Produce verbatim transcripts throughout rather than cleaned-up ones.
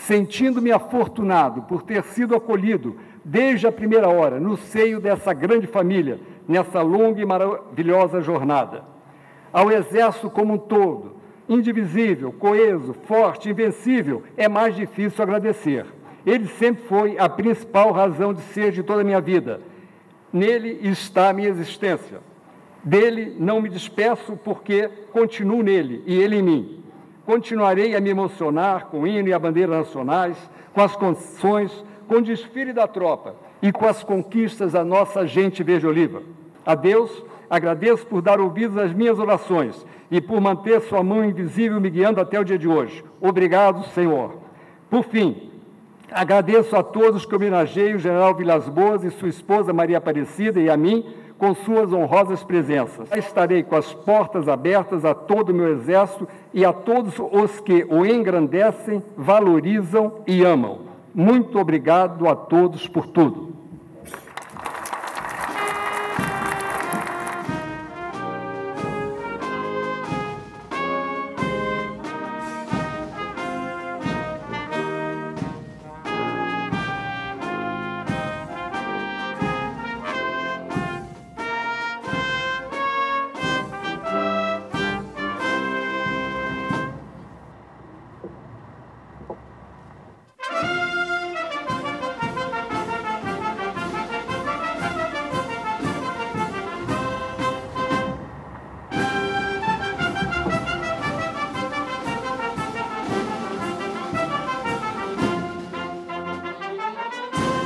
sentindo-me afortunado por ter sido acolhido desde a primeira hora no seio dessa grande família, nessa longa e maravilhosa jornada. Ao Exército como um todo, indivisível, coeso, forte, invencível, é mais difícil agradecer. Ele sempre foi a principal razão de ser de toda a minha vida. Nele está a minha existência. Dele não me despeço porque continuo nele e ele em mim. Continuarei a me emocionar com o hino e a bandeira nacionais, com as canções, com o desfile da tropa e com as conquistas da nossa gente verde-oliva. A Deus, agradeço por dar ouvidos às minhas orações e por manter sua mão invisível me guiando até o dia de hoje. Obrigado, Senhor. Por fim, agradeço a todos que homenageiam o general Vilas Boas e sua esposa Maria Aparecida e a mim com suas honrosas presenças. Estarei com as portas abertas a todo o meu exército e a todos os que o engrandecem, valorizam e amam. Muito obrigado a todos por tudo.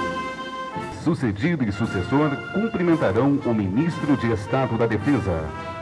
Sucedido e sucessor cumprimentarão o Ministro de Estado da Defesa.